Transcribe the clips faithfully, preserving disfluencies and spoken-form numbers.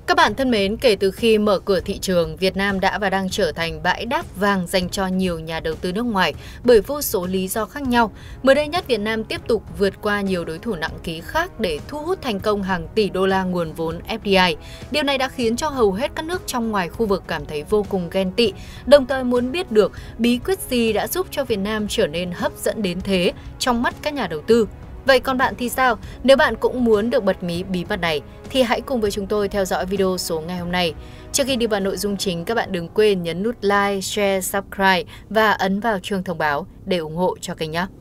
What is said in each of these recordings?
Các bạn thân mến, kể từ khi mở cửa thị trường, Việt Nam đã và đang trở thành bãi đáp vàng dành cho nhiều nhà đầu tư nước ngoài bởi vô số lý do khác nhau. Mới đây nhất, Việt Nam tiếp tục vượt qua nhiều đối thủ nặng ký khác để thu hút thành công hàng tỷ đô la nguồn vốn ép đê i. Điều này đã khiến cho hầu hết các nước trong ngoài khu vực cảm thấy vô cùng ghen tị, đồng thời muốn biết được bí quyết gì đã giúp cho Việt Nam trở nên hấp dẫn đến thế trong mắt các nhà đầu tư. Vậy còn bạn thì sao? Nếu bạn cũng muốn được bật mí bí mật này thì hãy cùng với chúng tôi theo dõi video số ngày hôm nay. Trước khi đi vào nội dung chính, các bạn đừng quên nhấn nút like, share, subscribe và ấn vào chuông thông báo để ủng hộ cho kênh nhé.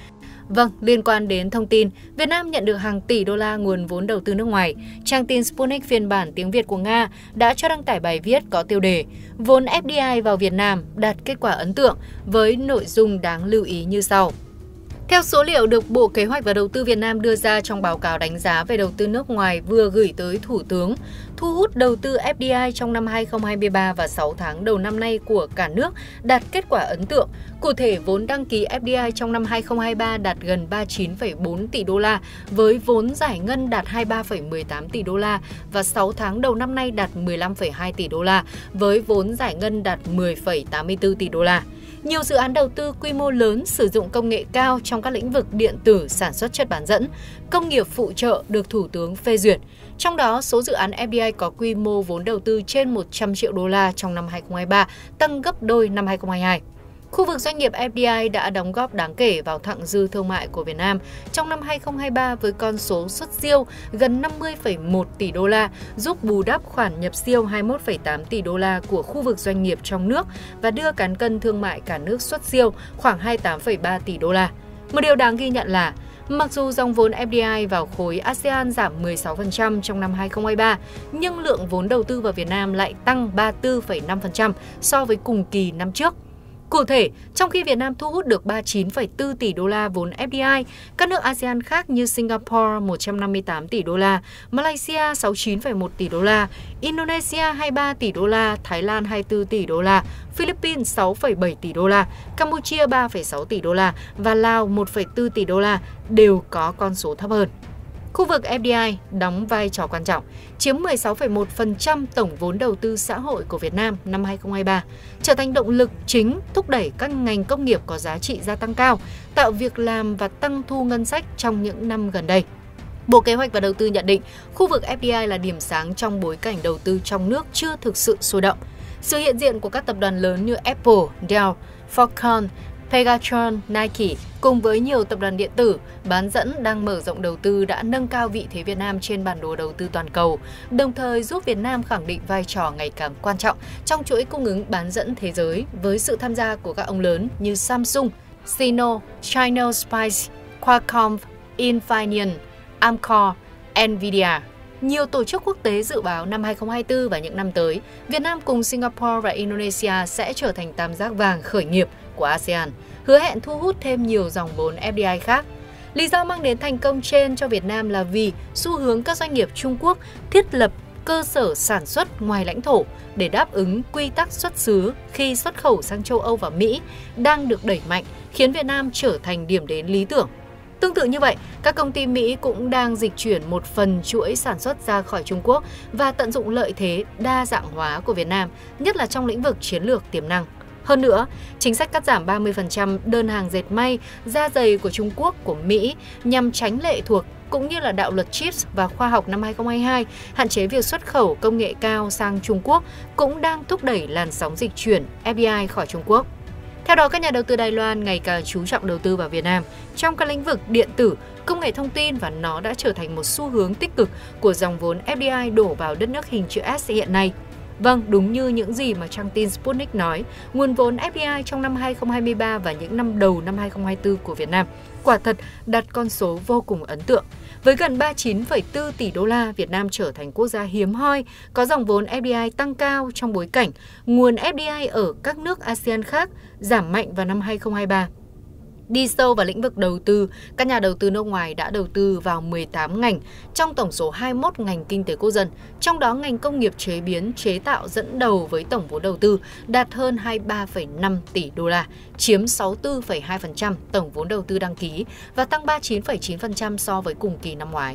Vâng, liên quan đến thông tin, Việt Nam nhận được hàng tỷ đô la nguồn vốn đầu tư nước ngoài. Trang tin Sputnik phiên bản tiếng Việt của Nga đã cho đăng tải bài viết có tiêu đề Vốn ép đê i vào Việt Nam đạt kết quả ấn tượng với nội dung đáng lưu ý như sau. Theo số liệu được Bộ Kế hoạch và Đầu tư Việt Nam đưa ra trong báo cáo đánh giá về đầu tư nước ngoài vừa gửi tới Thủ tướng, thu hút đầu tư ép đê i trong năm hai không hai ba và sáu tháng đầu năm nay của cả nước đạt kết quả ấn tượng. Cụ thể, vốn đăng ký ép đê i trong năm hai không hai ba đạt gần ba mươi chín phẩy bốn tỷ đô la, với vốn giải ngân đạt hai mươi ba phẩy mười tám tỷ đô la và sáu tháng đầu năm nay đạt mười lăm phẩy hai tỷ đô la, với vốn giải ngân đạt mười phẩy tám mươi tư tỷ đô la. Nhiều dự án đầu tư quy mô lớn sử dụng công nghệ cao trong các lĩnh vực điện tử, sản xuất chất bán dẫn, công nghiệp phụ trợ được Thủ tướng phê duyệt. Trong đó, số dự án ép đê i có quy mô vốn đầu tư trên một trăm triệu đô la trong năm hai không hai ba, tăng gấp đôi năm hai không hai hai. Khu vực doanh nghiệp ép đê i đã đóng góp đáng kể vào thặng dư thương mại của Việt Nam trong năm hai không hai ba với con số xuất siêu gần năm mươi phẩy một tỷ đô la, giúp bù đắp khoản nhập siêu hai mươi mốt phẩy tám tỷ đô la của khu vực doanh nghiệp trong nước và đưa cán cân thương mại cả nước xuất siêu khoảng hai mươi tám phẩy ba tỷ đô la. Một điều đáng ghi nhận là mặc dù dòng vốn ép đê i vào khối a sê an giảm mười sáu phần trăm trong năm hai không hai ba, nhưng lượng vốn đầu tư vào Việt Nam lại tăng ba mươi tư phẩy năm phần trăm so với cùng kỳ năm trước. Cụ thể, trong khi Việt Nam thu hút được ba mươi chín phẩy bốn tỷ đô la vốn ép đê i, các nước a sê an khác như Singapore một trăm năm mươi tám tỷ đô la, Malaysia sáu mươi chín phẩy một tỷ đô la, Indonesia hai mươi ba tỷ đô la, Thái Lan hai mươi tư tỷ đô la, Philippines sáu phẩy bảy tỷ đô la, Campuchia ba phẩy sáu tỷ đô la và Lào một phẩy bốn tỷ đô la đều có con số thấp hơn. Khu vực ép đê i đóng vai trò quan trọng, chiếm mười sáu phẩy một phần trăm tổng vốn đầu tư xã hội của Việt Nam năm hai không hai ba, trở thành động lực chính thúc đẩy các ngành công nghiệp có giá trị gia tăng cao, tạo việc làm và tăng thu ngân sách trong những năm gần đây. Bộ Kế hoạch và Đầu tư nhận định khu vực ép đê i là điểm sáng trong bối cảnh đầu tư trong nước chưa thực sự sôi động. Sự hiện diện của các tập đoàn lớn như Apple, Dell, Foxconn, Pegatron, Nike cùng với nhiều tập đoàn điện tử, bán dẫn đang mở rộng đầu tư đã nâng cao vị thế Việt Nam trên bản đồ đầu tư toàn cầu, đồng thời giúp Việt Nam khẳng định vai trò ngày càng quan trọng trong chuỗi cung ứng bán dẫn thế giới với sự tham gia của các ông lớn như Samsung, Sino, China Spice, Qualcomm, Infineon, Amkor, Nvidia. Nhiều tổ chức quốc tế dự báo năm hai không hai tư và những năm tới, Việt Nam cùng Singapore và Indonesia sẽ trở thành tam giác vàng khởi nghiệp của a sê an, hứa hẹn thu hút thêm nhiều dòng vốn ép đê i khác. Lý do mang đến thành công trên cho Việt Nam là vì xu hướng các doanh nghiệp Trung Quốc thiết lập cơ sở sản xuất ngoài lãnh thổ để đáp ứng quy tắc xuất xứ khi xuất khẩu sang châu Âu và Mỹ đang được đẩy mạnh, khiến Việt Nam trở thành điểm đến lý tưởng. Tương tự như vậy, các công ty Mỹ cũng đang dịch chuyển một phần chuỗi sản xuất ra khỏi Trung Quốc và tận dụng lợi thế đa dạng hóa của Việt Nam, nhất là trong lĩnh vực chiến lược tiềm năng. Hơn nữa, chính sách cắt giảm ba mươi phần trăm đơn hàng dệt may, da giày của Trung Quốc, của Mỹ nhằm tránh lệ thuộc cũng như là đạo luật chips và khoa học năm hai không hai hai, hạn chế việc xuất khẩu công nghệ cao sang Trung Quốc cũng đang thúc đẩy làn sóng dịch chuyển ép đê i khỏi Trung Quốc. Theo đó, các nhà đầu tư Đài Loan ngày càng chú trọng đầu tư vào Việt Nam trong các lĩnh vực điện tử, công nghệ thông tin và nó đã trở thành một xu hướng tích cực của dòng vốn ép đê i đổ vào đất nước hình chữ S hiện nay. Vâng, đúng như những gì mà trang tin Sputnik nói, nguồn vốn ép đê i trong năm hai không hai ba và những năm đầu năm hai không hai tư của Việt Nam quả thật đặt con số vô cùng ấn tượng. Với gần ba mươi chín phẩy bốn tỷ đô la, Việt Nam trở thành quốc gia hiếm hoi có dòng vốn ép đê i tăng cao trong bối cảnh nguồn ép đê i ở các nước a sê an khác giảm mạnh vào năm hai không hai ba. Đi sâu vào lĩnh vực đầu tư, các nhà đầu tư nước ngoài đã đầu tư vào mười tám ngành trong tổng số hai mươi mốt ngành kinh tế quốc dân, trong đó ngành công nghiệp chế biến, chế tạo dẫn đầu với tổng vốn đầu tư đạt hơn hai mươi ba phẩy năm tỷ đô la, chiếm sáu mươi tư phẩy hai phần trăm tổng vốn đầu tư đăng ký và tăng ba mươi chín phẩy chín phần trăm so với cùng kỳ năm ngoái.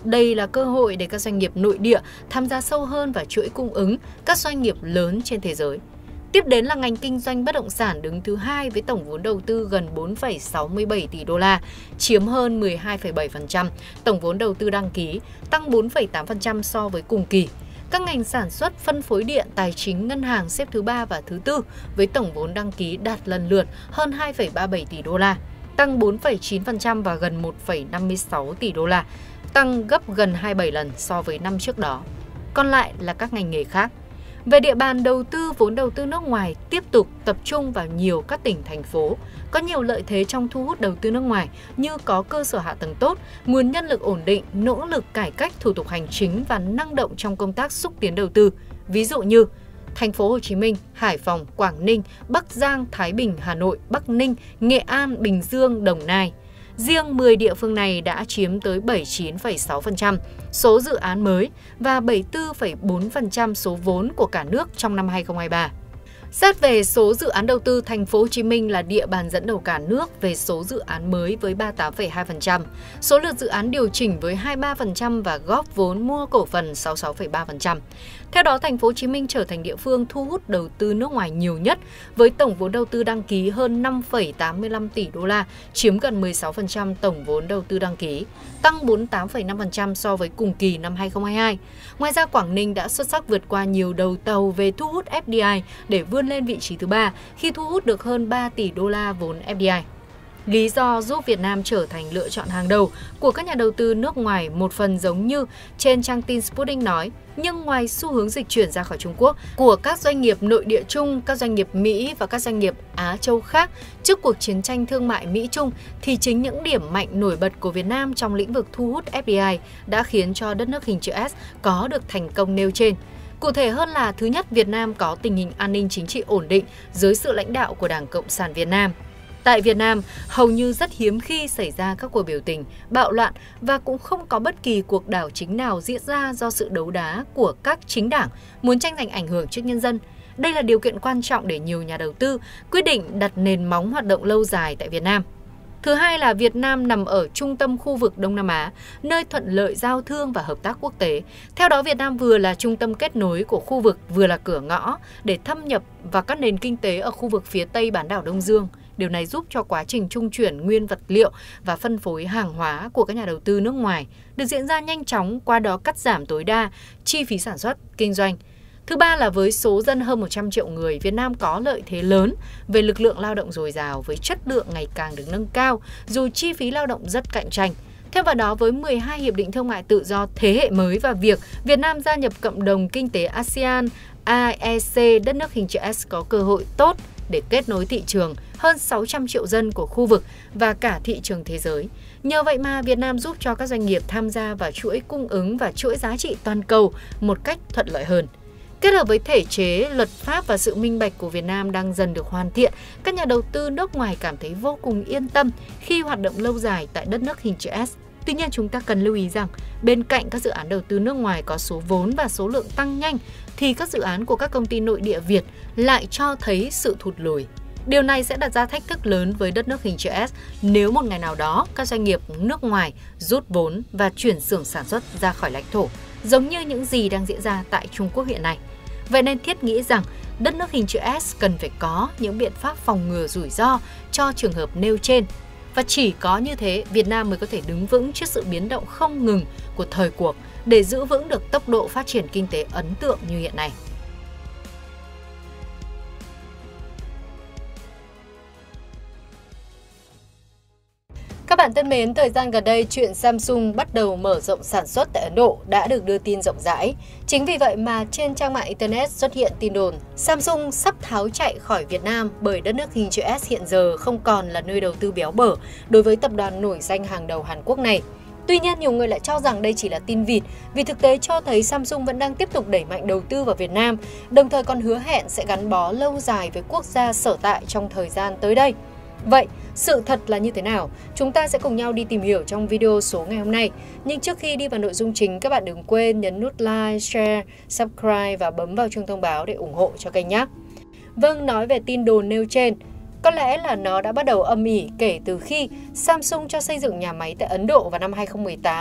đây là cơ hội để các doanh nghiệp nội địa tham gia sâu hơn vào chuỗi cung ứng các doanh nghiệp lớn trên thế giới. Tiếp đến là ngành kinh doanh bất động sản đứng thứ hai với tổng vốn đầu tư gần bốn phẩy sáu mươi bảy tỷ đô la, chiếm hơn mười hai phẩy bảy phần trăm tổng vốn đầu tư đăng ký, tăng bốn phẩy tám phần trăm so với cùng kỳ. Các ngành sản xuất, phân phối điện, tài chính, ngân hàng xếp thứ ba và thứ tư với tổng vốn đăng ký đạt lần lượt hơn hai phẩy ba mươi bảy tỷ đô la, tăng bốn phẩy chín phần trăm và gần một phẩy năm mươi sáu tỷ đô la, tăng gấp gần hai mươi bảy lần so với năm trước đó. Còn lại là các ngành nghề khác. Về địa bàn đầu tư, vốn đầu tư nước ngoài tiếp tục tập trung vào nhiều các tỉnh, thành phố, có nhiều lợi thế trong thu hút đầu tư nước ngoài như có cơ sở hạ tầng tốt, nguồn nhân lực ổn định, nỗ lực cải cách thủ tục hành chính và năng động trong công tác xúc tiến đầu tư. Ví dụ như Thành phố Hồ Chí Minh, Hải Phòng, Quảng Ninh, Bắc Giang, Thái Bình, Hà Nội, Bắc Ninh, Nghệ An, Bình Dương, Đồng Nai. Riêng mười địa phương này đã chiếm tới bảy mươi chín phẩy sáu phần trăm số dự án mới và bảy mươi tư phẩy bốn phần trăm số vốn của cả nước trong năm hai không hai ba. Xét về số dự án đầu tư, Thành phố Hồ Chí Minh là địa bàn dẫn đầu cả nước về số dự án mới với ba mươi tám phẩy hai phần trăm, số lượt dự án điều chỉnh với hai mươi ba phần trăm và góp vốn mua cổ phần sáu mươi sáu phẩy ba phần trăm. Theo đó, Thành phố Hồ Chí Minh trở thành địa phương thu hút đầu tư nước ngoài nhiều nhất với tổng vốn đầu tư đăng ký hơn năm phẩy tám mươi lăm tỷ đô la, chiếm gần mười sáu phần trăm tổng vốn đầu tư đăng ký, tăng bốn mươi tám phẩy năm phần trăm so với cùng kỳ năm hai không hai hai. Ngoài ra, Quảng Ninh đã xuất sắc vượt qua nhiều đầu tàu về thu hút ép đê i để vươn lên vị trí thứ ba khi thu hút được hơn ba tỷ đô la vốn ép đê i. Lý do giúp Việt Nam trở thành lựa chọn hàng đầu của các nhà đầu tư nước ngoài một phần giống như trên trang tin Sputnik nói, nhưng ngoài xu hướng dịch chuyển ra khỏi Trung Quốc của các doanh nghiệp nội địa Trung, các doanh nghiệp Mỹ và các doanh nghiệp Á Châu khác trước cuộc chiến tranh thương mại Mỹ-Trung, thì chính những điểm mạnh nổi bật của Việt Nam trong lĩnh vực thu hút ép đê i đã khiến cho đất nước hình chữ S có được thành công nêu trên. Cụ thể hơn là, thứ nhất, Việt Nam có tình hình an ninh chính trị ổn định dưới sự lãnh đạo của Đảng Cộng sản Việt Nam. Tại Việt Nam, hầu như rất hiếm khi xảy ra các cuộc biểu tình, bạo loạn và cũng không có bất kỳ cuộc đảo chính nào diễn ra do sự đấu đá của các chính đảng muốn tranh giành ảnh hưởng trước nhân dân. Đây là điều kiện quan trọng để nhiều nhà đầu tư quyết định đặt nền móng hoạt động lâu dài tại Việt Nam. Thứ hai là Việt Nam nằm ở trung tâm khu vực Đông Nam Á, nơi thuận lợi giao thương và hợp tác quốc tế. Theo đó, Việt Nam vừa là trung tâm kết nối của khu vực, vừa là cửa ngõ để thâm nhập vào các nền kinh tế ở khu vực phía Tây bán đảo Đông Dương. Điều này giúp cho quá trình trung chuyển nguyên vật liệu và phân phối hàng hóa của các nhà đầu tư nước ngoài được diễn ra nhanh chóng, qua đó cắt giảm tối đa chi phí sản xuất, kinh doanh. Thứ ba là với số dân hơn một trăm triệu người, Việt Nam có lợi thế lớn về lực lượng lao động dồi dào với chất lượng ngày càng được nâng cao dù chi phí lao động rất cạnh tranh. Thêm vào đó, với mười hai hiệp định thương mại tự do thế hệ mới và việc Việt Nam gia nhập cộng đồng kinh tế a sê an, a e xê, đất nước hình chữ S có cơ hội tốt để kết nối thị trường hơn sáu trăm triệu dân của khu vực và cả thị trường thế giới. Nhờ vậy mà Việt Nam giúp cho các doanh nghiệp tham gia vào chuỗi cung ứng và chuỗi giá trị toàn cầu một cách thuận lợi hơn. Kết hợp với thể chế, luật pháp và sự minh bạch của Việt Nam đang dần được hoàn thiện, các nhà đầu tư nước ngoài cảm thấy vô cùng yên tâm khi hoạt động lâu dài tại đất nước hình chữ S. Tuy nhiên, chúng ta cần lưu ý rằng bên cạnh các dự án đầu tư nước ngoài có số vốn và số lượng tăng nhanh, thì các dự án của các công ty nội địa Việt lại cho thấy sự thụt lùi. Điều này sẽ đặt ra thách thức lớn với đất nước hình chữ S nếu một ngày nào đó các doanh nghiệp nước ngoài rút vốn và chuyển xưởng sản xuất ra khỏi lãnh thổ, giống như những gì đang diễn ra tại Trung Quốc hiện nay. Vậy nên thiết nghĩ rằng đất nước hình chữ S cần phải có những biện pháp phòng ngừa rủi ro cho trường hợp nêu trên. Và chỉ có như thế, Việt Nam mới có thể đứng vững trước sự biến động không ngừng của thời cuộc để giữ vững được tốc độ phát triển kinh tế ấn tượng như hiện nay. Các bạn thân mến, thời gian gần đây, chuyện Samsung bắt đầu mở rộng sản xuất tại Ấn Độ đã được đưa tin rộng rãi. Chính vì vậy mà trên trang mạng Internet xuất hiện tin đồn Samsung sắp tháo chạy khỏi Việt Nam bởi đất nước hình chữ S hiện giờ không còn là nơi đầu tư béo bở đối với tập đoàn nổi danh hàng đầu Hàn Quốc này. Tuy nhiên, nhiều người lại cho rằng đây chỉ là tin vịt vì thực tế cho thấy Samsung vẫn đang tiếp tục đẩy mạnh đầu tư vào Việt Nam, đồng thời còn hứa hẹn sẽ gắn bó lâu dài với quốc gia sở tại trong thời gian tới đây. Vậy, sự thật là như thế nào? Chúng ta sẽ cùng nhau đi tìm hiểu trong video số ngày hôm nay. Nhưng trước khi đi vào nội dung chính, các bạn đừng quên nhấn nút like, share, subscribe và bấm vào chuông thông báo để ủng hộ cho kênh nhé. Vâng, nói về tin đồn nêu trên, có lẽ là nó đã bắt đầu âm ỉ kể từ khi Samsung cho xây dựng nhà máy tại Ấn Độ vào năm hai không một tám.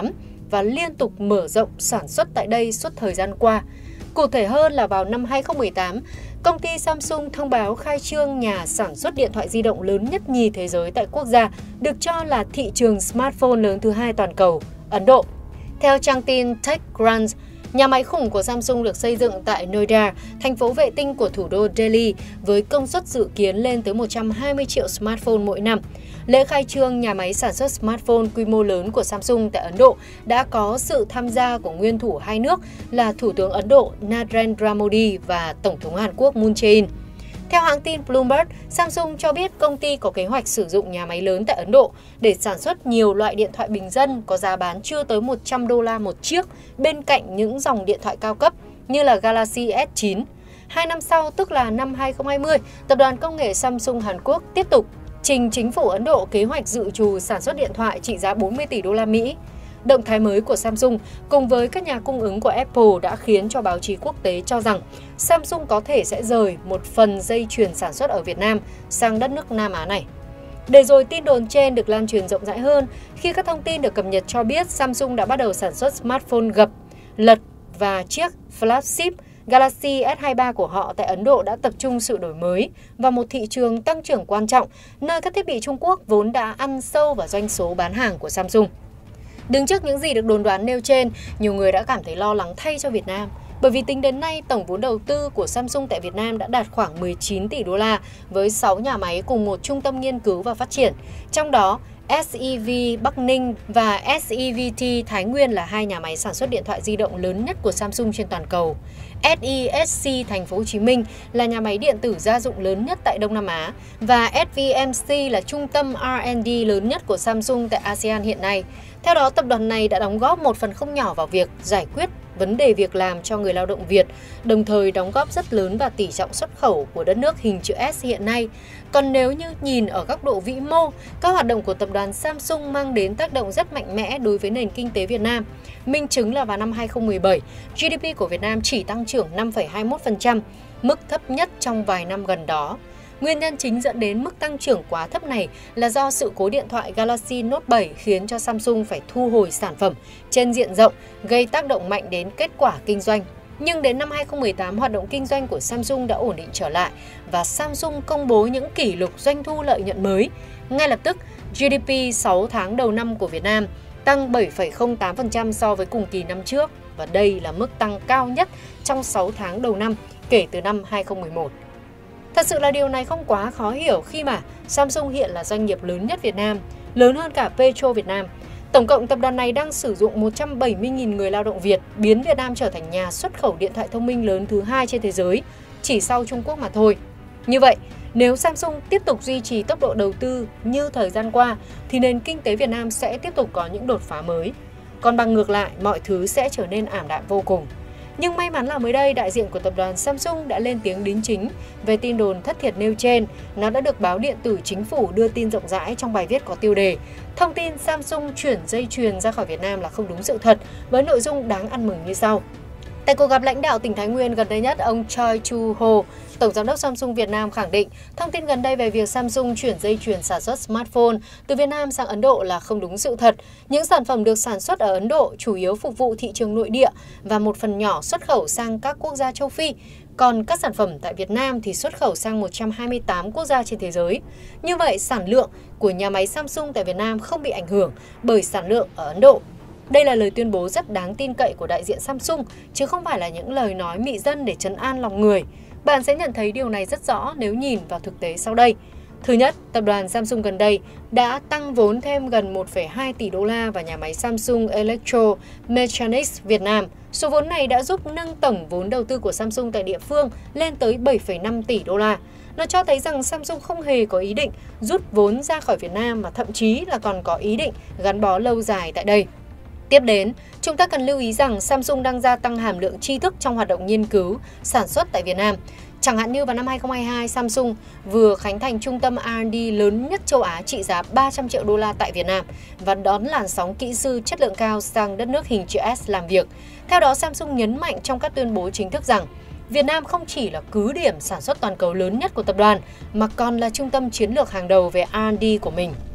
và liên tục mở rộng sản xuất tại đây suốt thời gian qua. Cụ thể hơn là vào năm hai không một tám, công ty Samsung thông báo khai trương nhà sản xuất điện thoại di động lớn nhất nhì thế giới tại quốc gia được cho là thị trường smartphone lớn thứ hai toàn cầu, Ấn Độ. Theo trang tin TechCrunch, nhà máy khủng của Samsung được xây dựng tại Noida, thành phố vệ tinh của thủ đô Delhi, với công suất dự kiến lên tới một trăm hai mươi triệu smartphone mỗi năm. Lễ khai trương nhà máy sản xuất smartphone quy mô lớn của Samsung tại Ấn Độ đã có sự tham gia của nguyên thủ hai nước là Thủ tướng Ấn Độ Narendra Modi và Tổng thống Hàn Quốc Moon Jae-in. Theo hãng tin Bloomberg, Samsung cho biết công ty có kế hoạch sử dụng nhà máy lớn tại Ấn Độ để sản xuất nhiều loại điện thoại bình dân có giá bán chưa tới một trăm đô la một chiếc, bên cạnh những dòng điện thoại cao cấp như là Galaxy S chín. Hai năm sau, tức là năm hai không hai không, tập đoàn công nghệ Samsung Hàn Quốc tiếp tục trình chính phủ Ấn Độ kế hoạch dự trù sản xuất điện thoại trị giá bốn mươi tỷ đô la Mỹ. Động thái mới của Samsung cùng với các nhà cung ứng của Apple đã khiến cho báo chí quốc tế cho rằng Samsung có thể sẽ rời một phần dây chuyền sản xuất ở Việt Nam sang đất nước Nam Á này. Để rồi tin đồn trên được lan truyền rộng rãi hơn khi các thông tin được cập nhật cho biết Samsung đã bắt đầu sản xuất smartphone gập, lật và chiếc flagship Galaxy S hai mươi ba của họ tại Ấn Độ đã tập trung sự đổi mới vào một thị trường tăng trưởng quan trọng, nơi các thiết bị Trung Quốc vốn đã ăn sâu vào doanh số bán hàng của Samsung. Đứng trước những gì được đồn đoán nêu trên, nhiều người đã cảm thấy lo lắng thay cho Việt Nam, bởi vì tính đến nay tổng vốn đầu tư của Samsung tại Việt Nam đã đạt khoảng mười chín tỷ đô la với sáu nhà máy cùng một trung tâm nghiên cứu và phát triển. Trong đó, ét e vê Bắc Ninh và ét e vê tê Thái Nguyên là hai nhà máy sản xuất điện thoại di động lớn nhất của Samsung trên toàn cầu. ét e ét xê Thành phố Hồ Chí Minh là nhà máy điện tử gia dụng lớn nhất tại Đông Nam Á và ét vê em xê là trung tâm R and D lớn nhất của Samsung tại a sê an hiện nay. Theo đó, tập đoàn này đã đóng góp một phần không nhỏ vào việc giải quyết vấn đề việc làm cho người lao động Việt, đồng thời đóng góp rất lớn vào tỷ trọng xuất khẩu của đất nước hình chữ S hiện nay. Còn nếu như nhìn ở góc độ vĩ mô, các hoạt động của tập đoàn Samsung mang đến tác động rất mạnh mẽ đối với nền kinh tế Việt Nam. Minh chứng là vào năm hai không một bảy, giê đê pê của Việt Nam chỉ tăng trưởng năm phẩy hai mươi mốt phần trăm, mức thấp nhất trong vài năm gần đó. Nguyên nhân chính dẫn đến mức tăng trưởng quá thấp này là do sự cố điện thoại Galaxy Note bảy khiến cho Samsung phải thu hồi sản phẩm trên diện rộng, gây tác động mạnh đến kết quả kinh doanh. Nhưng đến năm hai không một tám, hoạt động kinh doanh của Samsung đã ổn định trở lại và Samsung công bố những kỷ lục doanh thu lợi nhuận mới. Ngay lập tức, giê đê pê sáu tháng đầu năm của Việt Nam tăng bảy phẩy không tám phần trăm so với cùng kỳ năm trước và đây là mức tăng cao nhất trong sáu tháng đầu năm kể từ năm hai không một một. Thật sự là điều này không quá khó hiểu khi mà Samsung hiện là doanh nghiệp lớn nhất Việt Nam, lớn hơn cả Petro Việt Nam. Tổng cộng tập đoàn này đang sử dụng một trăm bảy mươi nghìn người lao động Việt, biến Việt Nam trở thành nhà xuất khẩu điện thoại thông minh lớn thứ hai trên thế giới, chỉ sau Trung Quốc mà thôi. Như vậy, nếu Samsung tiếp tục duy trì tốc độ đầu tư như thời gian qua, thì nền kinh tế Việt Nam sẽ tiếp tục có những đột phá mới. Còn bằng ngược lại, mọi thứ sẽ trở nên ảm đạm vô cùng. Nhưng may mắn là mới đây, đại diện của tập đoàn Samsung đã lên tiếng đính chính về tin đồn thất thiệt nêu trên. Nó đã được báo điện tử Chính phủ đưa tin rộng rãi trong bài viết có tiêu đề "Thông tin Samsung chuyển dây chuyền ra khỏi Việt Nam là không đúng sự thật", với nội dung đáng ăn mừng như sau. Tại cuộc gặp lãnh đạo tỉnh Thái Nguyên gần đây nhất, ông Choi Chu Ho, Tổng giám đốc Samsung Việt Nam khẳng định thông tin gần đây về việc Samsung chuyển dây chuyền sản xuất smartphone từ Việt Nam sang Ấn Độ là không đúng sự thật. Những sản phẩm được sản xuất ở Ấn Độ chủ yếu phục vụ thị trường nội địa và một phần nhỏ xuất khẩu sang các quốc gia châu Phi. Còn các sản phẩm tại Việt Nam thì xuất khẩu sang một trăm hai mươi tám quốc gia trên thế giới. Như vậy, sản lượng của nhà máy Samsung tại Việt Nam không bị ảnh hưởng bởi sản lượng ở Ấn Độ. Đây là lời tuyên bố rất đáng tin cậy của đại diện Samsung, chứ không phải là những lời nói mị dân để trấn an lòng người. Bạn sẽ nhận thấy điều này rất rõ nếu nhìn vào thực tế sau đây. Thứ nhất, tập đoàn Samsung gần đây đã tăng vốn thêm gần một phẩy hai tỷ đô la vào nhà máy Samsung Electro-Mechanics Việt Nam. Số vốn này đã giúp nâng tổng vốn đầu tư của Samsung tại địa phương lên tới bảy phẩy năm tỷ đô la. Nó cho thấy rằng Samsung không hề có ý định rút vốn ra khỏi Việt Nam mà thậm chí là còn có ý định gắn bó lâu dài tại đây. Tiếp đến, chúng ta cần lưu ý rằng Samsung đang gia tăng hàm lượng tri thức trong hoạt động nghiên cứu, sản xuất tại Việt Nam. Chẳng hạn như vào năm hai không hai hai, Samsung vừa khánh thành trung tâm R and D lớn nhất châu Á trị giá ba trăm triệu đô la tại Việt Nam và đón làn sóng kỹ sư chất lượng cao sang đất nước hình chữ S làm việc. Theo đó, Samsung nhấn mạnh trong các tuyên bố chính thức rằng Việt Nam không chỉ là cứ điểm sản xuất toàn cầu lớn nhất của tập đoàn mà còn là trung tâm chiến lược hàng đầu về R and D của mình.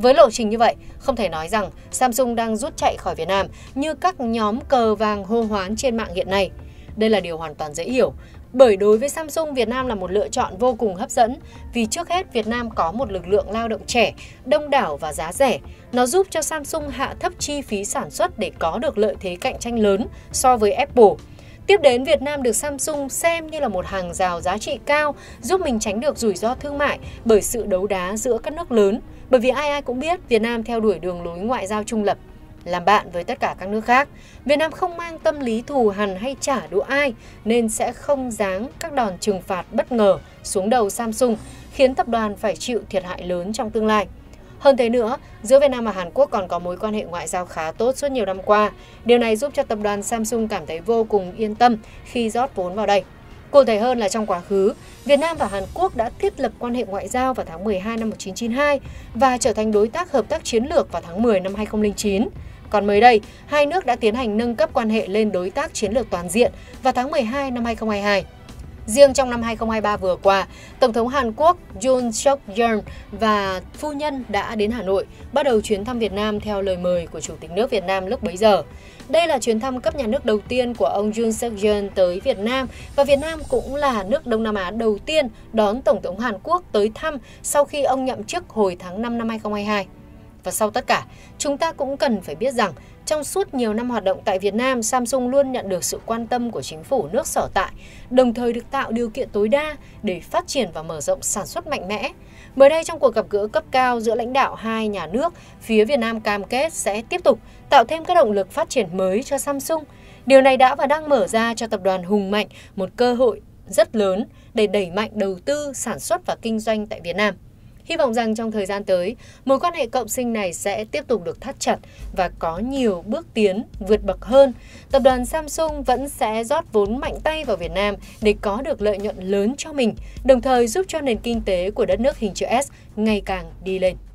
Với lộ trình như vậy, không thể nói rằng Samsung đang rút chạy khỏi Việt Nam như các nhóm cờ vàng hô hoán trên mạng hiện nay. Đây là điều hoàn toàn dễ hiểu, bởi đối với Samsung, Việt Nam là một lựa chọn vô cùng hấp dẫn vì trước hết Việt Nam có một lực lượng lao động trẻ, đông đảo và giá rẻ. Nó giúp cho Samsung hạ thấp chi phí sản xuất để có được lợi thế cạnh tranh lớn so với Apple. Tiếp đến, Việt Nam được Samsung xem như là một hàng rào giá trị cao, giúp mình tránh được rủi ro thương mại bởi sự đấu đá giữa các nước lớn. Bởi vì ai ai cũng biết Việt Nam theo đuổi đường lối ngoại giao trung lập, làm bạn với tất cả các nước khác. Việt Nam không mang tâm lý thù hằn hay trả đũa ai nên sẽ không giáng các đòn trừng phạt bất ngờ xuống đầu Samsung, khiến tập đoàn phải chịu thiệt hại lớn trong tương lai. Hơn thế nữa, giữa Việt Nam và Hàn Quốc còn có mối quan hệ ngoại giao khá tốt suốt nhiều năm qua. Điều này giúp cho tập đoàn Samsung cảm thấy vô cùng yên tâm khi rót vốn vào đây. Cụ thể hơn là trong quá khứ, Việt Nam và Hàn Quốc đã thiết lập quan hệ ngoại giao vào tháng mười hai năm một nghìn chín trăm chín mươi hai và trở thành đối tác hợp tác chiến lược vào tháng mười năm hai nghìn không trăm lẻ chín. Còn mới đây, hai nước đã tiến hành nâng cấp quan hệ lên đối tác chiến lược toàn diện vào tháng mười hai năm hai nghìn không trăm hai mươi hai. Riêng trong năm hai nghìn không trăm hai mươi ba vừa qua, Tổng thống Hàn Quốc Yoon suk yeol và phu nhân đã đến Hà Nội, bắt đầu chuyến thăm Việt Nam theo lời mời của Chủ tịch nước Việt Nam lúc bấy giờ. Đây là chuyến thăm cấp nhà nước đầu tiên của ông Yoon suk yeol tới Việt Nam, và Việt Nam cũng là nước Đông Nam Á đầu tiên đón Tổng thống Hàn Quốc tới thăm sau khi ông nhậm chức hồi tháng năm năm hai nghìn không trăm hai mươi hai. Và sau tất cả, chúng ta cũng cần phải biết rằng trong suốt nhiều năm hoạt động tại Việt Nam, Samsung luôn nhận được sự quan tâm của chính phủ nước sở tại, đồng thời được tạo điều kiện tối đa để phát triển và mở rộng sản xuất mạnh mẽ. Mới đây, trong cuộc gặp gỡ cấp cao giữa lãnh đạo hai nhà nước, phía Việt Nam cam kết sẽ tiếp tục tạo thêm các động lực phát triển mới cho Samsung. Điều này đã và đang mở ra cho tập đoàn hùng mạnh một cơ hội rất lớn để đẩy mạnh đầu tư, sản xuất và kinh doanh tại Việt Nam. Hy vọng rằng trong thời gian tới, mối quan hệ cộng sinh này sẽ tiếp tục được thắt chặt và có nhiều bước tiến vượt bậc hơn. Tập đoàn Samsung vẫn sẽ rót vốn mạnh tay vào Việt Nam để có được lợi nhuận lớn cho mình, đồng thời giúp cho nền kinh tế của đất nước hình chữ S ngày càng đi lên.